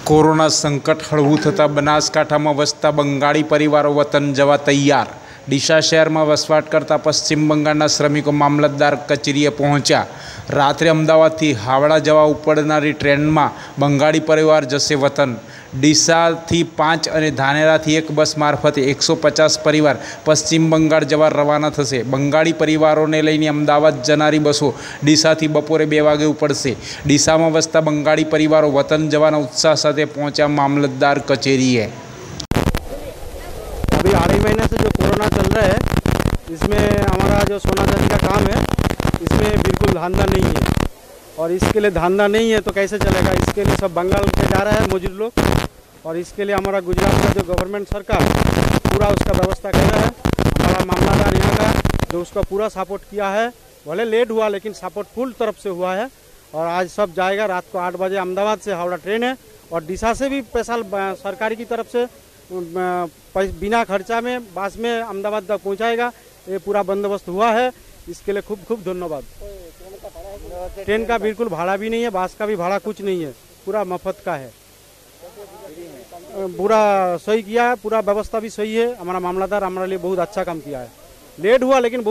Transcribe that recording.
Corona સંકટ હળવું થતાં બનાસકાંઠામાં વસતા બંગાળી પરિવારો વતન જવા તૈયાર। ડીસા શહેરમાં વસવાટ કરતા પશ્ચિમ બંગાળના શ્રમિકો મામલતદાર કચેરીએ પહોંચ્યા। રાત્રે અમદાવાદથી હાવડા જવા ઉપડનારી ટ્રેનમાં બંગાળી પરિવાર જશે વતન। ડીસાથી 5 અને ધાનેરાથી 1 બસ મારફતે 150 પરિવાર પશ્ચિમ બંગાળ જવા રવાના થશે। બંગાળી પરિવારોને લઈને અમદાવાદ જનારી બસો ડીસાથી બપોરે 2 વાગે ઉપડશે। ડીસામાં વસતા બંગાળી પરિવારો વતન જવાના उत्साह साथ पहुंचा मामलतदार कचेरी है। अभी 2.5 महीने से जो कोरोना चल रहा है, इसमें हमारा जो सोना चांदी का काम है, इसमें बिल्कुल धंधा नहीं है। और इसके लिए धंधा नहीं है तो कैसे चलेगा। इसके लिए सब बंगाल पे जा रहा है मजदूर लोग, और इसके लिए हमारा गुजरात का जो गवर्नमेंट सरकार पूरा उसका व्यवस्था कर रहा है। हमारा मामलादार यहाँ का जो उसका पूरा सपोर्ट किया है, भले लेट हुआ लेकिन सपोर्ट फुल तरफ से हुआ है। और आज सब जाएगा। रात को 8 बजे अहमदाबाद से हावड़ा ट्रेन है, और डीसा से भी स्पेशल सरकारी की तरफ से बिना खर्चा में बस में अहमदाबाद तक पहुंचाएगा। ये पूरा बंदोबस्त हुआ है, इसके लिए खूब खूब धन्यवाद। ट्रेन का बिल्कुल भाड़ा भी नहीं है, बस का भी भाड़ा कुछ नहीं है, पूरा मुफ्त का है। पूरा सही किया है, पूरा व्यवस्था भी सही है। हमारा मामलादार हमारे लिए बहुत अच्छा काम किया है। लेट हुआ लेकिन